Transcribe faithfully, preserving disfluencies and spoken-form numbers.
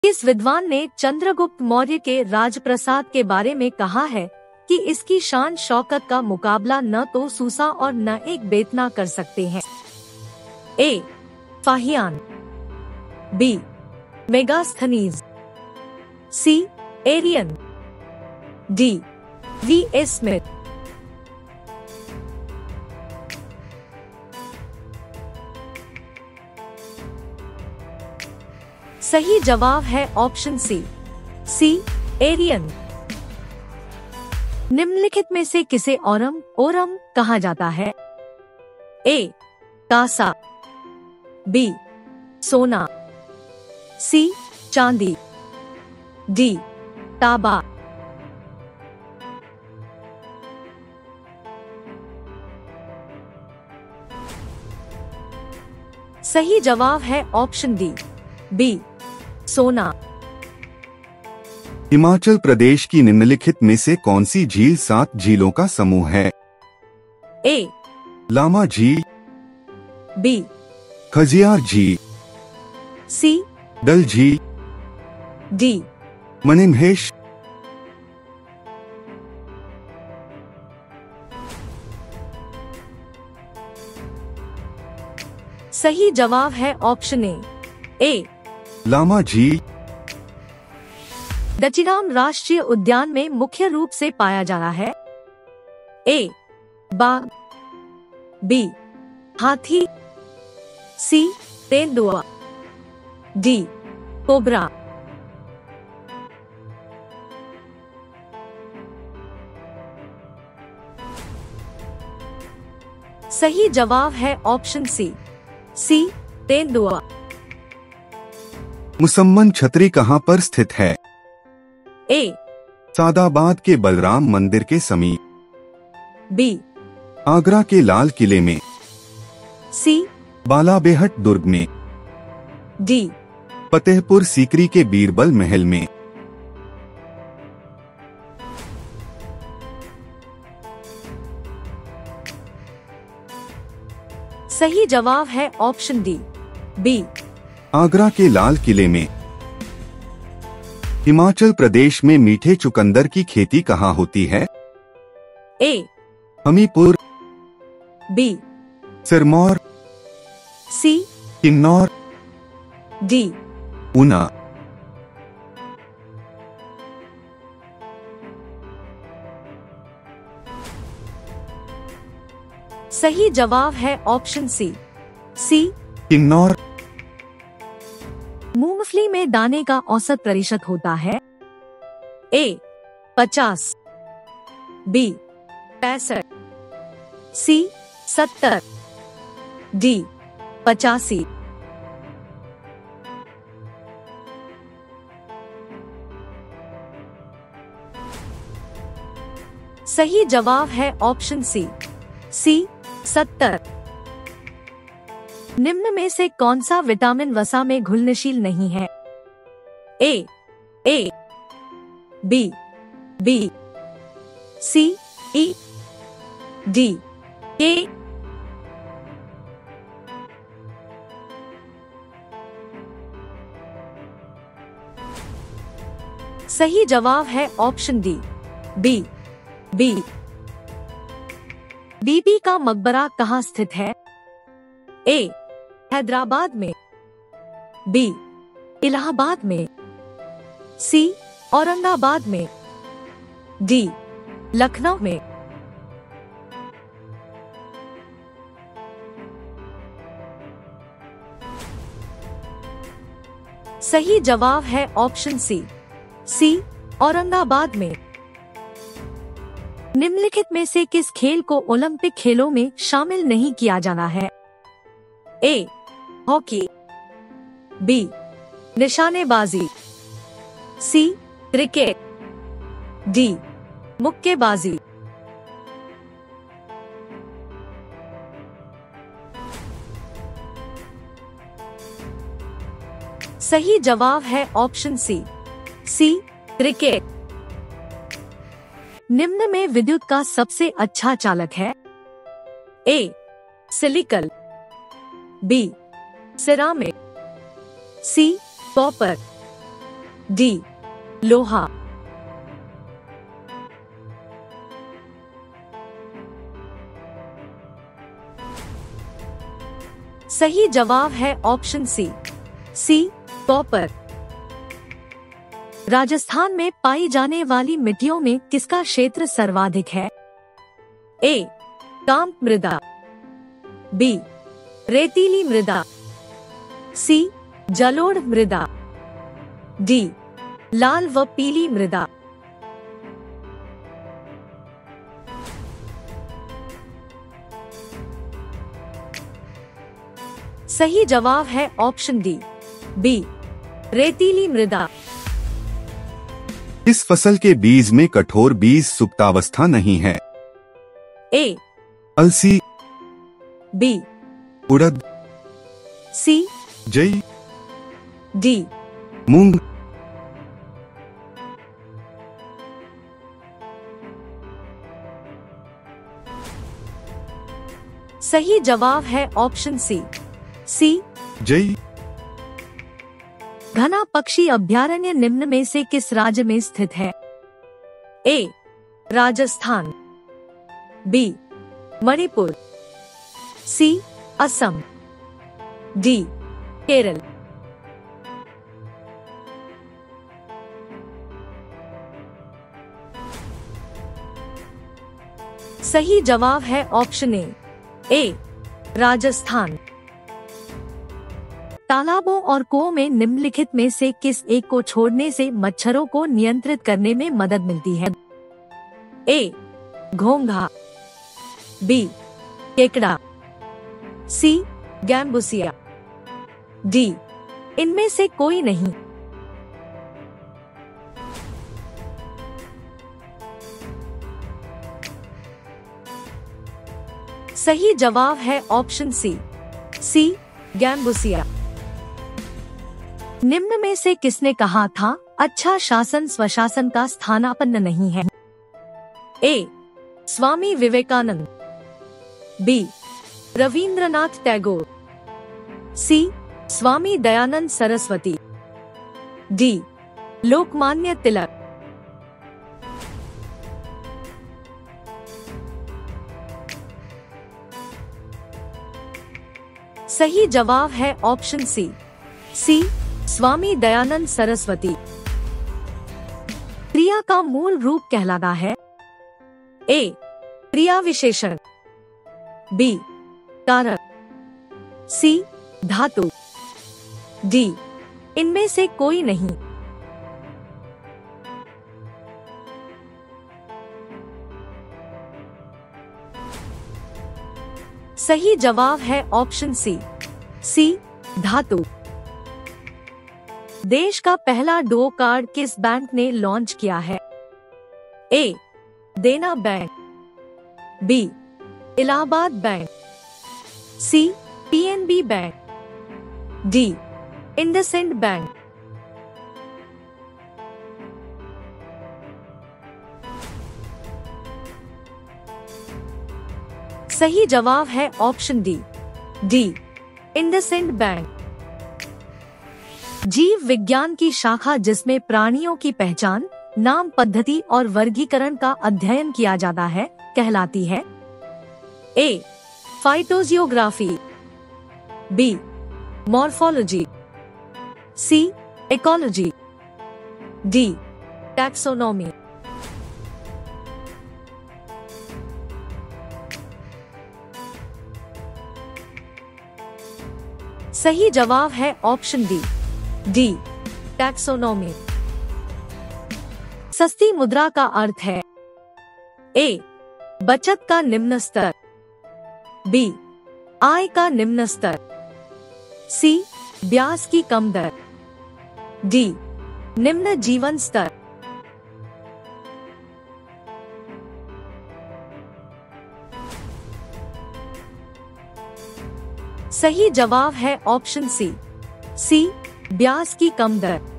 इस विद्वान ने चंद्रगुप्त मौर्य के राजप्रसाद के बारे में कहा है कि इसकी शान शौकत का मुकाबला न तो सूसा और न एक बेतना कर सकते हैं। A Fahien, B Megasthenes, C Arrian, D V A Smith. सही जवाब है ऑप्शन सी, सी एरियन। निम्नलिखित में से किसे ओरम ओरम कहा जाता है? ए कासा, बी सोना, सी चांदी, डी तांबा। सही जवाब है ऑप्शन डी, बी सोना। हिमाचल प्रदेश की निम्नलिखित में से कौन सी झील सात झीलों का समूह है? ए लामा झील, बी खजियार झील, सी डल झील, डी मणिमहेश। सही जवाब है ऑप्शन ए, ए लामा झील दचिराम राष्ट्रीय उद्यान में मुख्य रूप से पाया जा रहा है। ए बाघ, बी हाथी, सी तेंदुआ, डी कोबरा। सही जवाब है ऑप्शन सी, सी तेंदुआ। मुसम्मन छतरी कहाँ पर स्थित है? ए सादाबाद के बलराम मंदिर के समीप, बी आगरा के लाल किले में, सी बालाबेहट दुर्ग में, डी फतेहपुर सीकरी के बीरबल महल में। सही जवाब है ऑप्शन डी, बी आगरा के लाल किले में। हिमाचल प्रदेश में मीठे चुकंदर की खेती कहाँ होती है? A Hamirpur, B Sirmaur, C Kinnaur, D Una. सही जवाब है ऑप्शन सी, सी किन्नौर। मूंगफली में दाने का औसत प्रतिशत होता है? ए पचास, बी पैंसठ, सी सत्तर, डी पचासी। सही जवाब है ऑप्शन सी, सी सत्तर। निम्न में से कौन सा विटामिन वसा में घुलनशील नहीं है? A A, B B, C E, D K. सही जवाब है option D, B B. Bibi ka Maqbara कहाँ स्थित है? ए हैदराबाद में, बी इलाहाबाद में, सी औरंगाबाद में, डी लखनऊ में। सही जवाब है ऑप्शन सी, सी औरंगाबाद में। निम्नलिखित में से किस खेल को ओलंपिक खेलों में शामिल नहीं किया जाना है? ए हॉकी, बी निशानेबाजी, सी क्रिकेट, डी मुक्केबाजी। सही जवाब है ऑप्शन सी, सी क्रिकेट। निम्न में विद्युत का सबसे अच्छा चालक है? ए सिलिकल, B ceramic, C copper, D लोहा। सही जवाब है option C C copper. Rajasthan में पाई जाने वाली मिट्टियों में किसका क्षेत्र सर्वाधिक है? ए काम्प मृदा, बी रेतीली मृदा, सी जलोढ़ मृदा, डी लाल व पीली मृदा। सही जवाब है ऑप्शन डी बी रेतीली मृदा। इस फसल के बीज में कठोर बीज सुप्तावस्था नहीं है? ए अलसी, बी उड़द, सी जई, डी मूंग। सही जवाब है ऑप्शन सी सी जई। घना पक्षी अभयारण्य निम्न में से किस राज्य में स्थित है? A Rajasthan, B Manipur, C Assam, D Kerala. सही जवाब है ऑप्शन ए ए राजस्थान। तालाबों और कुओं में निम्नलिखित में से किस एक को छोड़ने से मच्छरों को नियंत्रित करने में मदद मिलती है? ए घोंघा, बी केकड़ा, सी गैम्बुसिया, डी इनमें से कोई नहीं। सही जवाब है ऑप्शन सी सी गैम्बुसिया। निम्न में से किसने कहा था अच्छा शासन स्वशासन का स्थानापन्न नहीं है? A Swami Vivekananda, B Rabindranath Tagore, C Swami Dayanand Saraswati, D Lokmanya Tilak. सही जवाब है option C C Swami Dayanand Saraswati. क्रिया का मूल रूप कहलाता है? ए क्रिया विशेषण, बी कारक, सी धातु, डी इनमें से कोई नहीं। सही जवाब है ऑप्शन सी सी धातु। देश का पहला डो कार्ड किस बैंक ने लॉन्च किया है? A Dena bank, B Allahabad bank, C PNB bank, D IndusInd bank. सही जवाब है option D D IndusInd bank. जीव विज्ञान की शाखा जिसमें प्राणियों की पहचान, नाम पद्धति और वर्गीकरण का अध्ययन किया जाता है कहलाती है? A phytogeography, B morphology, C ecology, D taxonomy. सही जवाब है ऑप्शन डी डी टैक्सोनॉमी। सस्ती मुद्रा का अर्थ है? ए बचत का निम्न स्तर, बी आय का निम्न स्तर, सी ब्याज की कम दर, डी निम्न जीवन स्तर। सही जवाब है ऑप्शन सी सी ब्याज की कम दर।